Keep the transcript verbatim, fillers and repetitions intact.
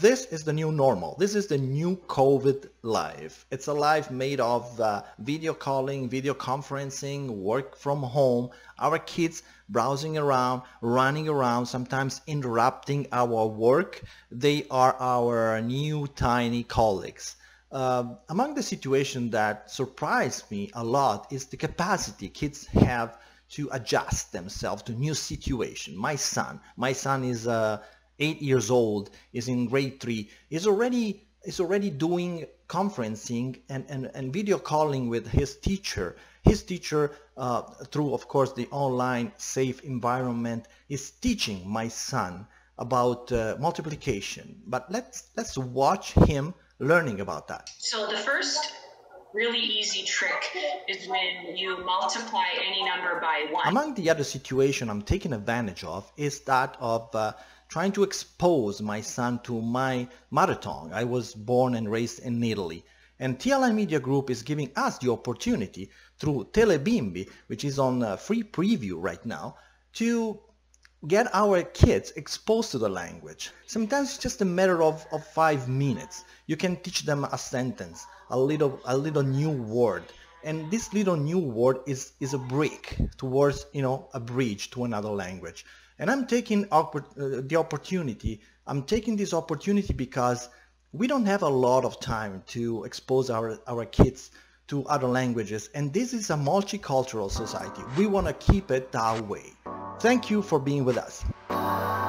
This is the new normal. This is the new COVID life. It's a life made of uh, video calling, video conferencing, work from home, our kids browsing around, running around, sometimes interrupting our work. They are our new tiny colleagues. Uh, among the situations that surprised me a lot is the capacity kids have to adjust themselves to new situation. My son, my son is uh, eight years old, is in grade three, is already is already doing conferencing and, and, and video calling with his teacher. His teacher, uh, through of course the online safe environment, is teaching my son about uh, multiplication. But let's let's watch him learning about that. So the first really easy trick is when you multiply any number by one. Among the other situation I'm taking advantage of is that of uh, trying to expose my son to my mother tongue. I was born and raised in Italy, and T L I Media Group is giving us the opportunity through Telebimbi, which is on uh, free preview right now, to get our kids exposed to the language. Sometimes it's just a matter of, of five minutes. You can teach them a sentence, a little a little new word, and this little new word is is a brick towards, you know, a bridge to another language. And I'm taking oppor uh, the opportunity. I'm taking this opportunity because we don't have a lot of time to expose our our kids to other languages, and this is a multicultural society. We want to keep it that way. Thank you for being with us.